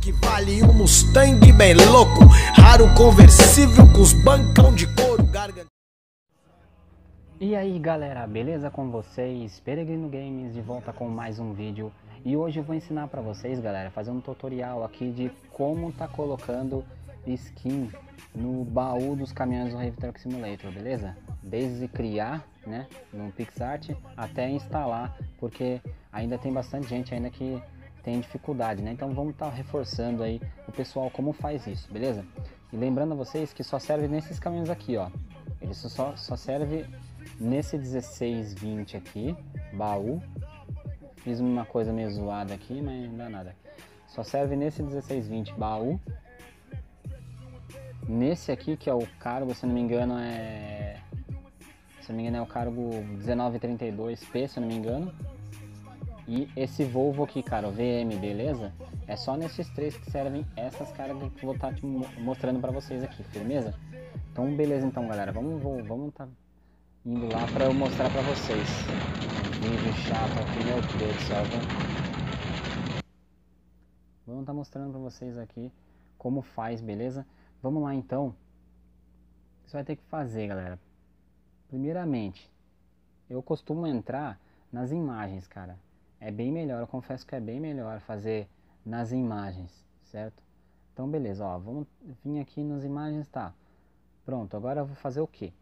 que vale um Mustang bem louco, raro conversível com os bancão de couro, garganta. E aí galera, beleza com vocês? Peregrino Games de volta com mais um vídeo. E hoje eu vou ensinar pra vocês, galera, fazer um tutorial aqui de como tá colocando skin no baú dos caminhões do Heavy Truck Simulator, beleza? Desde criar, né, no PixArt até instalar, porque ainda tem bastante gente ainda que tem dificuldade, né? Então vamos estar reforçando aí o pessoal como faz isso, beleza? E lembrando a vocês que só serve nesses caminhões aqui, ó. Ele só serve nesse 1620 aqui, baú. Fiz uma coisa meio zoada aqui, mas não dá nada. Só serve nesse 1620 baú. Nesse aqui, que é o cargo, se não me engano, é o cargo 1932P, se não me engano. E esse Volvo aqui, cara, o VM, beleza? É só nesses três que servem essas cargas que eu vou estar te mostrando pra vocês aqui, firmeza? Então, beleza então, galera. Vamos tá indo lá pra eu mostrar pra vocês. Um vídeo chato aqui, meu Deus do céu, viu? Vamos tá mostrando pra vocês aqui como faz, beleza? Vamos lá então. O que você vai ter que fazer, galera? Primeiramente, eu costumo entrar nas imagens, cara. É bem melhor, eu confesso que é bem melhor fazer nas imagens, certo? Então beleza, ó, vamos vir aqui nas imagens, tá? Pronto, agora eu vou fazer o que?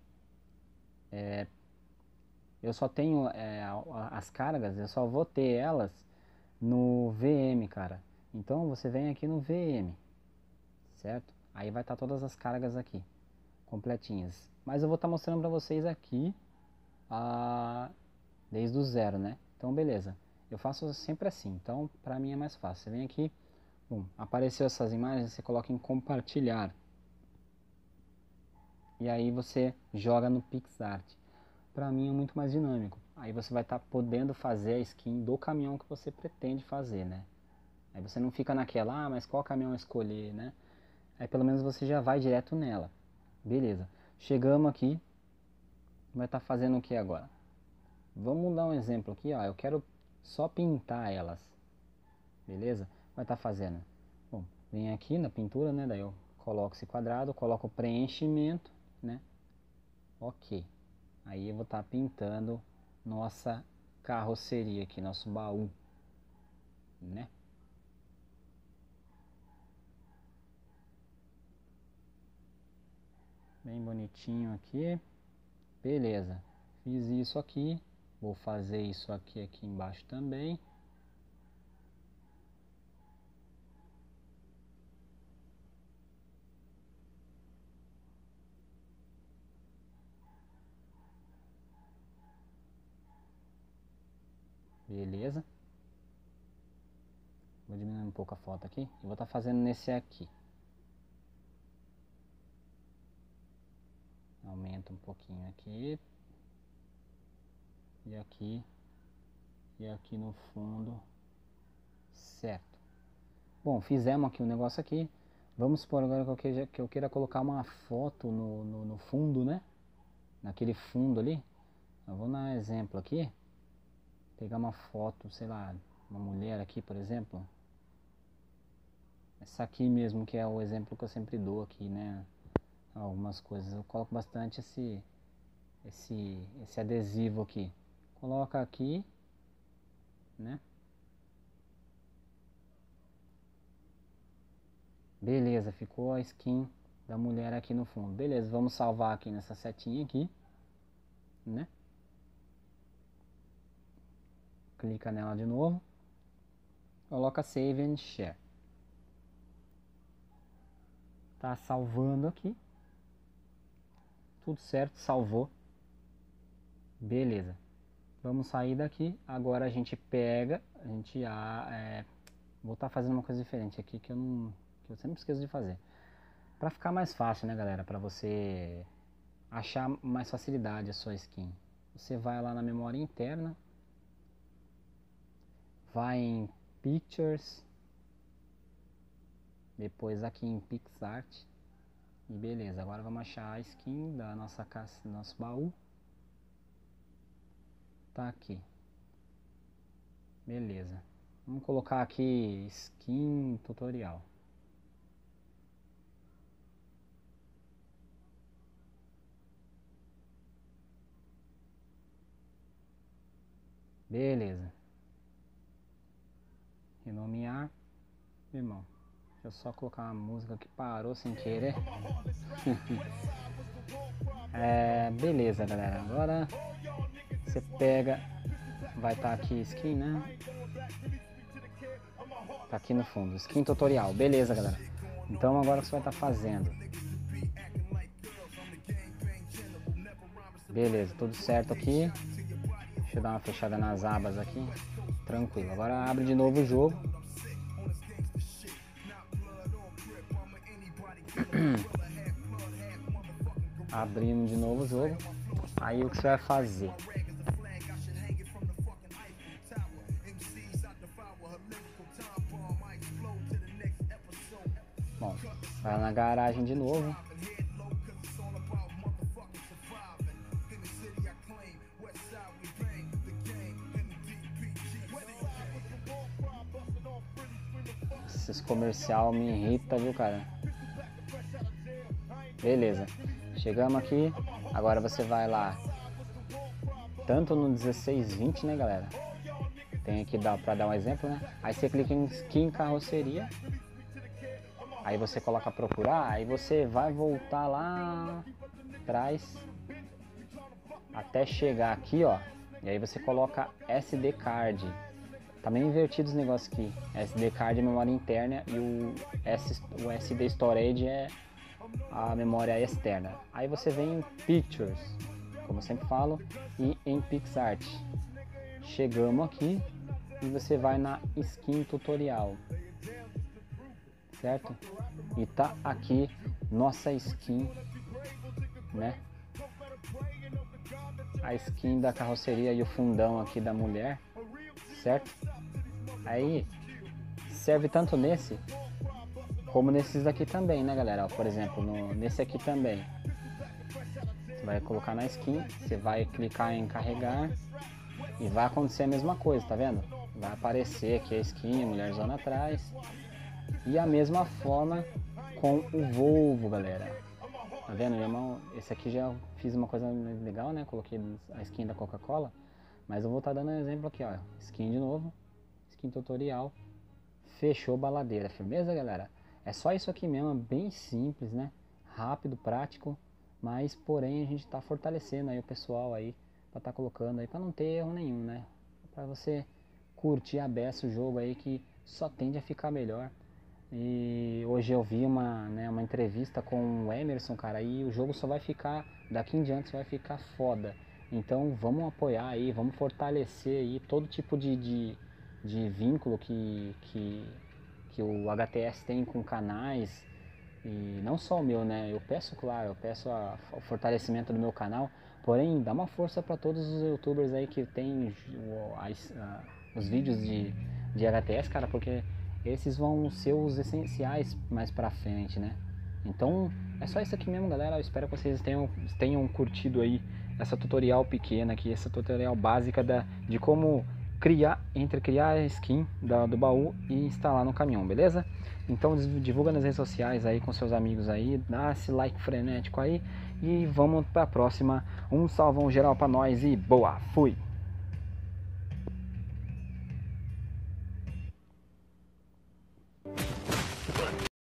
Eu só tenho as cargas, eu só vou ter elas no VM, cara. Então você vem aqui no VM, certo? Aí vai estar todas as cargas aqui, completinhas. Mas eu vou estar mostrando pra vocês aqui desde o zero, né? Então beleza, eu faço sempre assim, então pra mim é mais fácil. Você vem aqui, bom, apareceu essas imagens, você coloca em compartilhar. E aí você joga no PixArt. Pra mim é muito mais dinâmico. Aí você vai estar podendo fazer a skin do caminhão que você pretende fazer, né? Aí você não fica naquela, mas qual caminhão escolher, né? Aí pelo menos você já vai direto nela. Beleza. Chegamos aqui. Vai estar fazendo o que agora? Vamos dar um exemplo aqui, ó. Eu quero só pintar elas. Beleza? Vai estar fazendo. Bom, vem aqui na pintura, né? Daí eu coloco esse quadrado, coloco o preenchimento, né? Ok. Aí eu vou estar pintando nossa carroceria aqui, nosso baú, né? Bem bonitinho aqui. Beleza. Fiz isso aqui. Vou fazer isso aqui embaixo também. Beleza. Vou diminuir um pouco a foto aqui. E vou estar fazendo nesse aqui. Aumenta um pouquinho aqui. E aqui. E aqui no fundo. Certo. Bom, fizemos aqui um negócio aqui. Vamos supor agora que eu queira colocar uma foto no fundo, né? Naquele fundo ali. Eu vou dar um exemplo aqui. Pegar uma foto, sei lá, uma mulher aqui, por exemplo. Essa aqui mesmo, que é o exemplo que eu sempre dou aqui, né? Algumas coisas. Eu coloco bastante esse adesivo aqui. Coloca aqui, né? Beleza, ficou a skin da mulher aqui no fundo. Beleza, vamos salvar aqui nessa setinha aqui, né? Clica nela de novo. Coloca Save and Share. Tá salvando aqui. Tudo certo, salvou. Beleza. Vamos sair daqui. Agora a gente pega, vou estar fazendo uma coisa diferente aqui que eu sempre esqueço de fazer. Para ficar mais fácil, né, galera? Para você achar mais facilidade a sua skin. Você vai lá na memória interna, vai em Pictures, depois aqui em PixArt e beleza. Agora vamos achar a skin da nossa caixa, do nosso baú. Tá aqui. Beleza. Vamos colocar aqui skin tutorial. Beleza. Renomear. Irmão, deixa eu só colocar uma música que parou sem querer. Beleza, galera. Agora você pega, vai estar aqui skin, né? Tá aqui no fundo, skin tutorial. Beleza, galera. Então agora o que você vai estar fazendo? Beleza, tudo certo aqui. Deixa eu dar uma fechada nas abas aqui. Tranquilo. Agora abre de novo o jogo. Abrindo de novo o jogo. Aí o que você vai fazer? Bom, vai na garagem de novo. Esse comercial me irrita, viu, cara? Beleza. Chegamos aqui. Agora você vai lá. Tanto no 1620, né, galera? Tem aqui pra dar um exemplo, né? Aí você clica em skin carroceria. Aí você coloca procurar. Aí você vai voltar lá atrás. Até chegar aqui, ó. E aí você coloca SD card. Tá meio invertido os negócios aqui. SD card é memória interna e o SD storage é a memória externa. Aí você vem em Pictures, como eu sempre falo, e em PixArt. Chegamos aqui e você vai na Skin Tutorial, certo? E tá aqui nossa skin, né? A skin da carroceria e o fundão aqui da mulher, certo? Aí serve tanto nesse como nesses daqui também, né, galera? Por exemplo, nesse aqui também. Você vai colocar na skin, você vai clicar em carregar e vai acontecer a mesma coisa, tá vendo? Vai aparecer aqui a skin, a mulherzona atrás. E a mesma forma com o Volvo, galera. Tá vendo, meu irmão? Esse aqui já fiz uma coisa legal, né? Coloquei a skin da Coca-Cola. Mas eu vou estar dando um exemplo aqui, ó. Skin de novo. Skin tutorial. Fechou baladeira. Firmeza, galera? É só isso aqui mesmo. Bem simples, né? Rápido, prático. Mas, porém, a gente tá fortalecendo aí o pessoal aí. Pra tá colocando aí. Pra não ter erro nenhum, né? Pra você curtir a beça o jogo aí. Que só tende a ficar melhor. E hoje eu vi uma entrevista com o Emerson, cara. E o jogo só vai ficar... Daqui em diante só vai ficar foda. Então vamos apoiar aí, vamos fortalecer aí todo tipo de vínculo que o HTS tem com canais. E não só o meu, né? Eu peço, claro, o fortalecimento do meu canal. Porém, dá uma força para todos os youtubers aí que tem os vídeos de HTS, cara. Porque esses vão ser os essenciais mais pra frente, né? Então é só isso aqui mesmo, galera. Eu espero que vocês tenham curtido aí essa tutorial pequena aqui, essa tutorial básica de como criar a skin do baú e instalar no caminhão, beleza? Então divulga nas redes sociais aí com seus amigos aí, dá esse like frenético aí e vamos pra próxima. Um salvão geral pra nós e boa, fui!